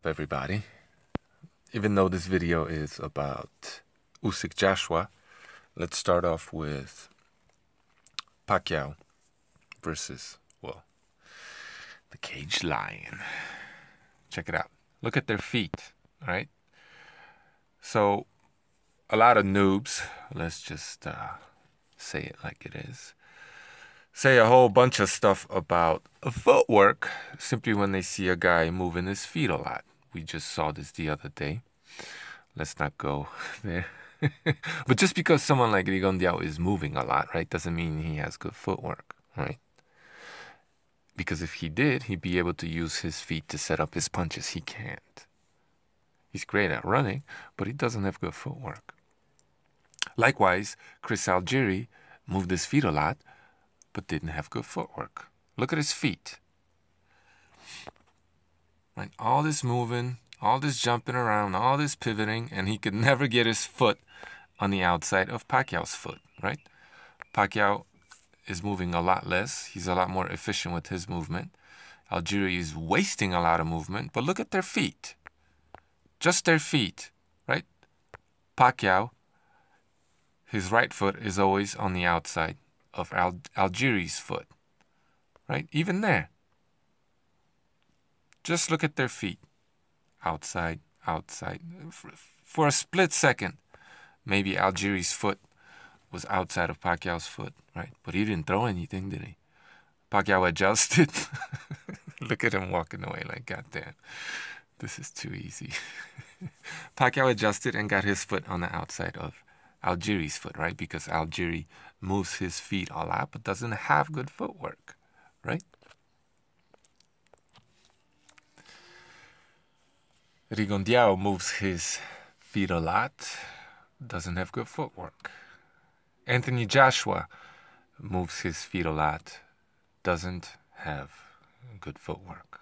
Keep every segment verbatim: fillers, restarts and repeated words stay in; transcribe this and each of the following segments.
everybody? Even though this video is about Usyk Joshua, let's start off with Pacquiao versus, well, the Caged Lion. Check it out. Look at their feet, all right? So, a lot of noobs, let's just uh, say it like it is, say a whole bunch of stuff about footwork simply when they see a guy moving his feet a lot. We just saw this the other day. Let's not go there. But just because someone like Rigondeaux is moving a lot, right, doesn't mean he has good footwork, right? Because if he did, he'd be able to use his feet to set up his punches. He can't. He's great at running, but he doesn't have good footwork. Likewise, Chris Algieri moved his feet a lot, but didn't have good footwork. Look at his feet. Right? All this moving, all this jumping around, all this pivoting, and he could never get his foot on the outside of Pacquiao's foot, right? Pacquiao is moving a lot less. He's a lot more efficient with his movement. Algieri is wasting a lot of movement, but look at their feet. Just their feet, right? Pacquiao, his right foot is always on the outside of Al Algieri's foot, right? Even there. Just look at their feet. Outside, outside. For a split second, maybe Algieri's foot was outside of Pacquiao's foot, right? But he didn't throw anything, did he? Pacquiao adjusted. Look at him walking away like, goddamn, this is too easy. Pacquiao adjusted and got his foot on the outside of Algieri's foot, right? Because Algieri moves his feet a lot, but doesn't have good footwork, right? Rigondeaux moves his feet a lot, doesn't have good footwork. Anthony Joshua moves his feet a lot, doesn't have good footwork.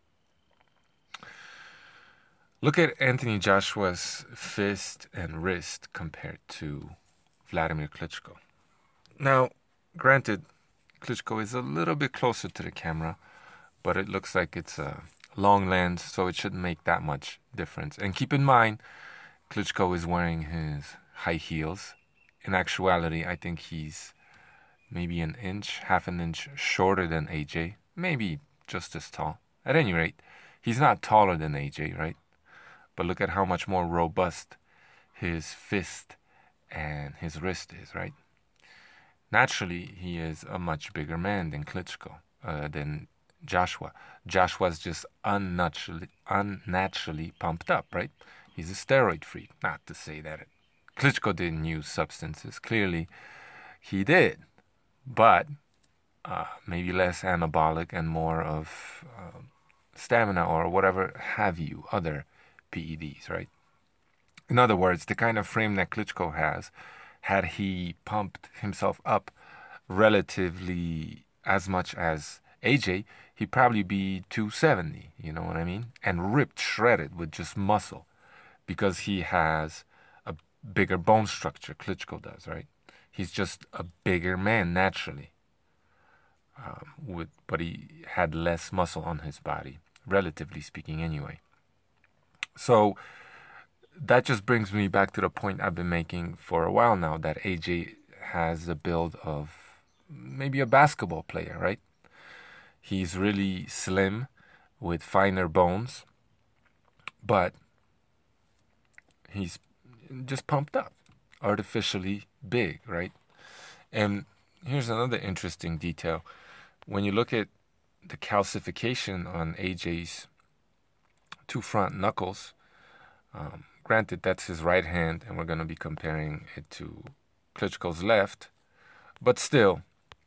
Look at Anthony Joshua's fist and wrist compared to Vladimir Klitschko. Now, granted, Klitschko is a little bit closer to the camera, but it looks like it's a long lens, so it shouldn't make that much difference. And keep in mind, Klitschko is wearing his high heels. In actuality, I think he's maybe an inch, half an inch shorter than A J, maybe just as tall. At any rate, he's not taller than A J, right? But look at how much more robust his fist and his wrist is, right? Naturally, he is a much bigger man than Klitschko, uh, than Joshua. Joshua's just unnaturally, unnaturally pumped up, right? He's a steroid freak. Not to say that it, Klitschko didn't use substances. Clearly, he did. But uh, maybe less anabolic and more of uh, stamina or whatever have you, other P E Ds, right? In other words, the kind of frame that Klitschko has, had he pumped himself up relatively as much as A J, he'd probably be two seventy, you know what I mean? And ripped, shredded with just muscle because he has a bigger bone structure, Klitschko does, right? He's just a bigger man naturally, um, with, but he had less muscle on his body, relatively speaking anyway. So that just brings me back to the point I've been making for a while now, that A J has the build of maybe a basketball player, right? He's really slim with finer bones, but he's just pumped up, artificially big, right? And here's another interesting detail. When you look at the calcification on A J's two front knuckles, um, granted that's his right hand, and we're going to be comparing it to Klitschko's left, but still,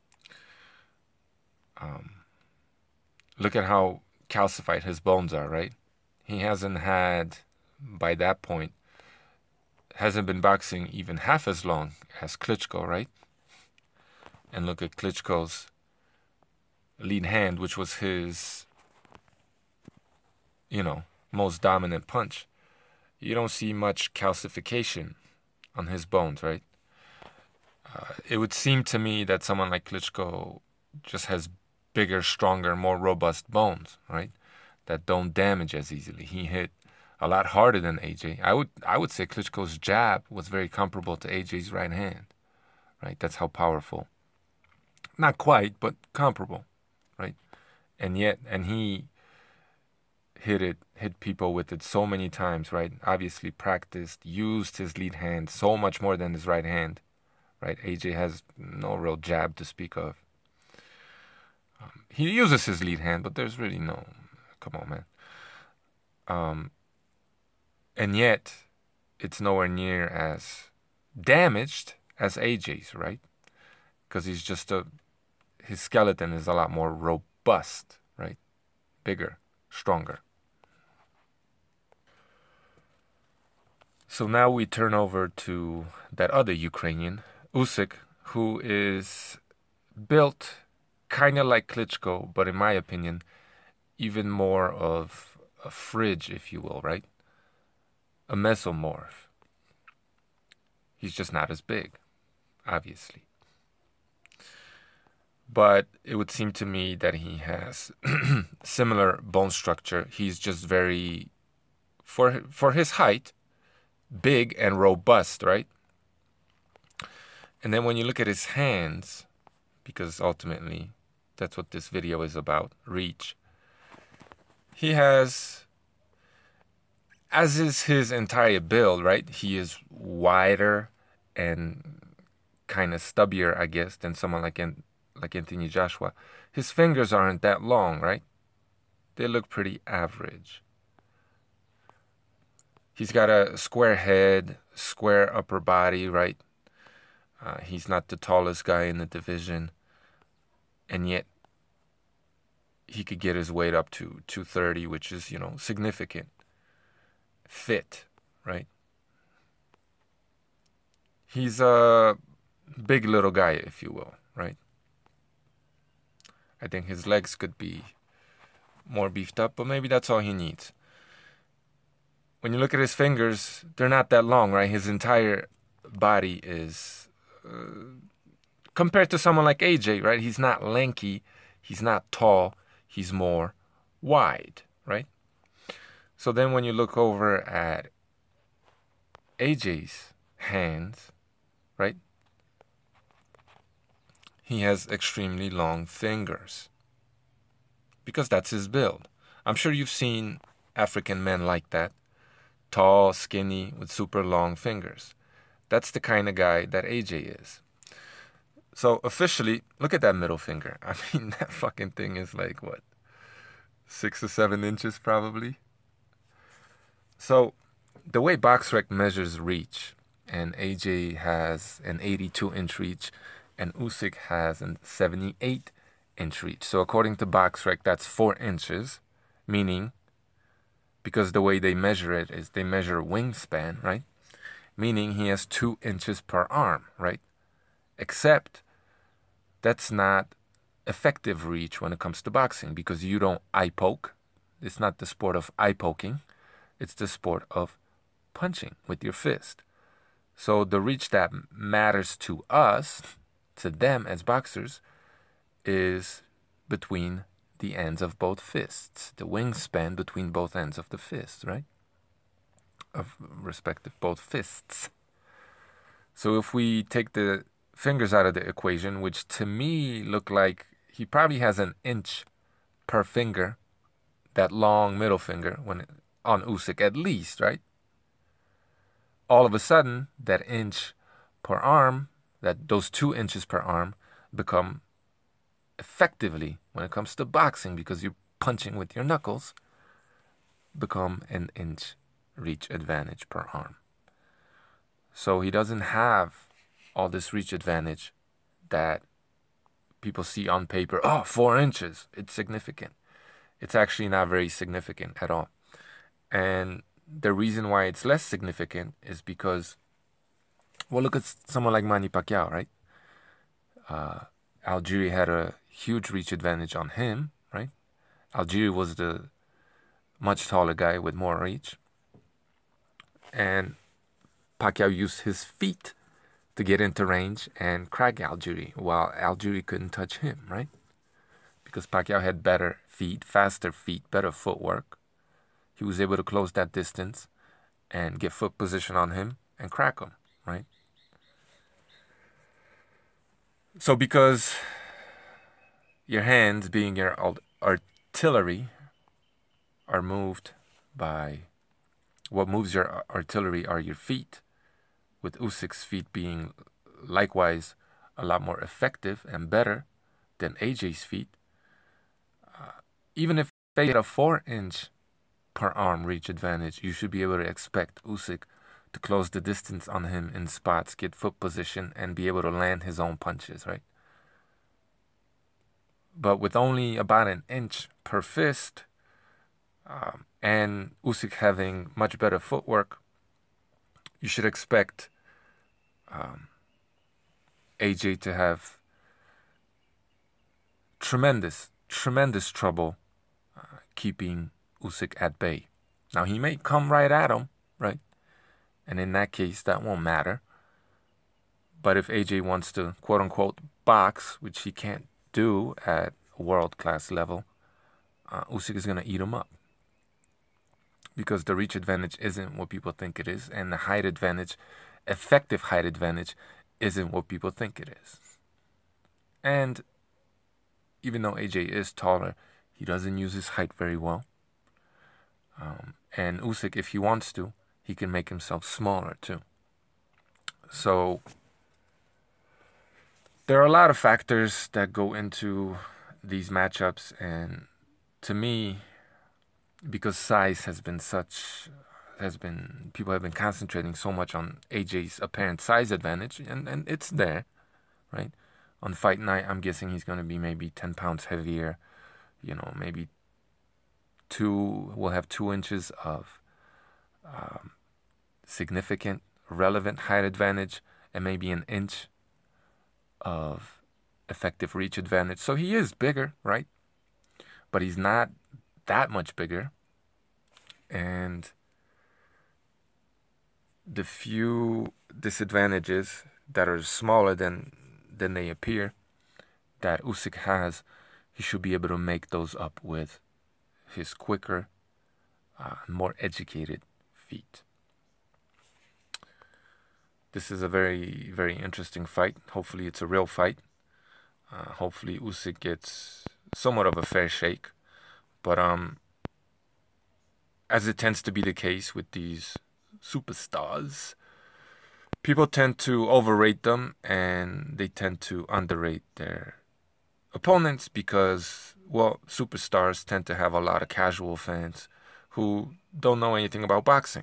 um, look at how calcified his bones are, right? He hasn't had, by that point, hasn't been boxing even half as long as Klitschko, right? And look at Klitschko's lead hand, which was his, you know, most dominant punch. You don't see much calcification on his bones, right? Uh, it would seem to me that someone like Klitschko just has bigger, stronger, more robust bones, right? that don't damage as easily. He hit a lot harder than A J. I would I would say Klitschko's jab was very comparable to A J's right hand, right? That's how powerful. Not quite, but comparable, right? And yet, and he hit it, hit people with it so many times, right? Obviously practiced, used his lead hand so much more than his right hand, right? A J has no real jab to speak of. Um, he uses his lead hand, but there's really no, come on, man. Um, and yet, it's nowhere near as damaged as A J's, right? Because he's just a, his skeleton is a lot more robust, right? Bigger, stronger. So now we turn over to that other Ukrainian, Usyk, who is built kind of like Klitschko, but in my opinion, even more of a fridge, if you will, right? A mesomorph. He's just not as big, obviously. But it would seem to me that he has similar bone structure. He's just very, for for his height, big and robust, right? And then when you look at his hands, because ultimately that's what this video is about, reach, he has, as is his entire build, right? He is wider and kind of stubbier, I guess, than someone like like Anthony Joshua. His fingers aren't that long, right? They look pretty average. He's got a square head, square upper body, right? Uh, he's not the tallest guy in the division. And yet, he could get his weight up to two thirty, which is, you know, significant. Fit, right? He's a big little guy, if you will, right? I think his legs could be more beefed up, but maybe that's all he needs. When you look at his fingers, they're not that long, right? His entire body is, uh, compared to someone like A J, right? He's not lanky, he's not tall, he's more wide, right? So then when you look over at A J's hands, right? He has extremely long fingers because that's his build. I'm sure you've seen African men like that, tall, skinny, with super long fingers. That's the kind of guy that A J is. So officially, look at that middle finger. I mean, that fucking thing is like, what, six or seven inches probably? So the way BoxRec measures reach, and A J has an eighty-two inch reach, and Usyk has a seventy-eight inch reach. So according to BoxRec, that's four inches, meaning, because the way they measure it is they measure wingspan, right? Meaning he has two inches per arm, right? Except that's not effective reach when it comes to boxing, because you don't eye poke. It's not the sport of eye poking. It's the sport of punching with your fist. So the reach that matters to us, to them as boxers, is between the ends of both fists. The wingspan between both ends of the fist, right? Of respective both fists. So if we take the fingers out of the equation, which to me look like he probably has an inch per finger, that long middle finger when it, on Usyk at least, right? All of a sudden, that inch per arm, that those two inches per arm become effectively, when it comes to boxing, because you're punching with your knuckles, become an inch reach advantage per arm. So he doesn't have all this reach advantage that people see on paper. Oh, four inches, it's significant. It's actually not very significant at all. And the reason why it's less significant is because, well, look at someone like Manny Pacquiao, right? Uh, Algieri had a huge reach advantage on him, right? Algieri was the much taller guy with more reach. And Pacquiao used his feet to get into range and crack Algieri, while Algieri couldn't touch him, right? Because Pacquiao had better feet, faster feet, better footwork. He was able to close that distance and get foot position on him and crack him, right? So because your hands, being your artillery, are moved by, what moves your artillery are your feet, with Usyk's feet being likewise a lot more effective and better than A J's feet. Uh, even if they get a four inch per arm reach advantage, you should be able to expect Usyk to close the distance on him in spots, get foot position, and be able to land his own punches, right? But with only about an inch per fist, um, and Usyk having much better footwork, you should expect um, A J to have tremendous, tremendous trouble uh, keeping Usyk at bay. Now, he may come right at him, right? And in that case, that won't matter. But if A J wants to, quote-unquote, box, which he can't do at a world-class level, uh, Usyk is going to eat him up. Because the reach advantage isn't what people think it is, and the height advantage, effective height advantage, isn't what people think it is. And even though A J is taller, he doesn't use his height very well. Um, and Usyk, if he wants to, he can make himself smaller too. So there are a lot of factors that go into these matchups, and to me, because size has been such, has been, people have been concentrating so much on A J's apparent size advantage, and, and it's there, right? On fight night, I'm guessing he's going to be maybe ten pounds heavier, you know, maybe two, we'll have two inches of um, significant, relevant height advantage, and maybe an inch of effective reach advantage. So he is bigger, right? But he's not that much bigger. And the few disadvantages that are smaller than than they appear that Usyk has, he should be able to make those up with his quicker, uh, more educated feet. This is a very, very interesting fight. Hopefully it's a real fight. Uh, hopefully Usyk gets somewhat of a fair shake. But um, as it tends to be the case with these superstars, people tend to overrate them and they tend to underrate their opponents because, well, superstars tend to have a lot of casual fans who don't know anything about boxing.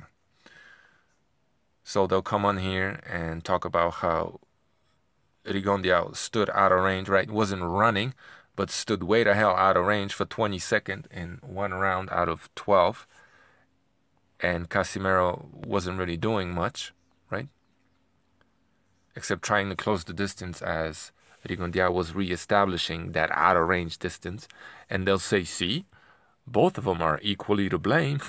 So they'll come on here and talk about how Rigondeaux stood out of range, right? Wasn't running, but stood way the hell out of range for twenty seconds in one round out of twelve. And Casimero wasn't really doing much, right? Except trying to close the distance as Rigondeaux was reestablishing that out of range distance. And they'll say, see, both of them are equally to blame.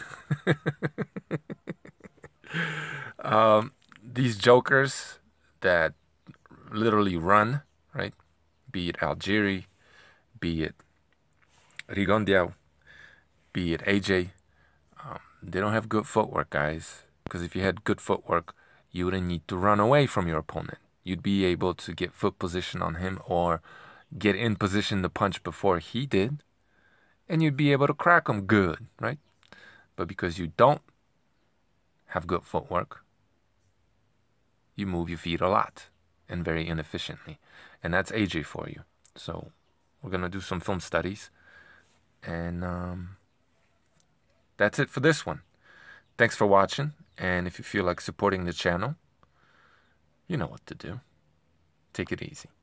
um, these jokers that literally run, right? Be it Algieri, be it Rigondeaux, be it A J, um, they don't have good footwork, guys. Because if you had good footwork, you wouldn't need to run away from your opponent. You'd be able to get foot position on him or get in position to punch before he did. And you'd be able to crack him good, right? But because you don't have good footwork, you move your feet a lot and very inefficiently. And that's A J for you. So we're going to do some film studies. And um, that's it for this one. Thanks for watching. And if you feel like supporting the channel, you know what to do. Take it easy.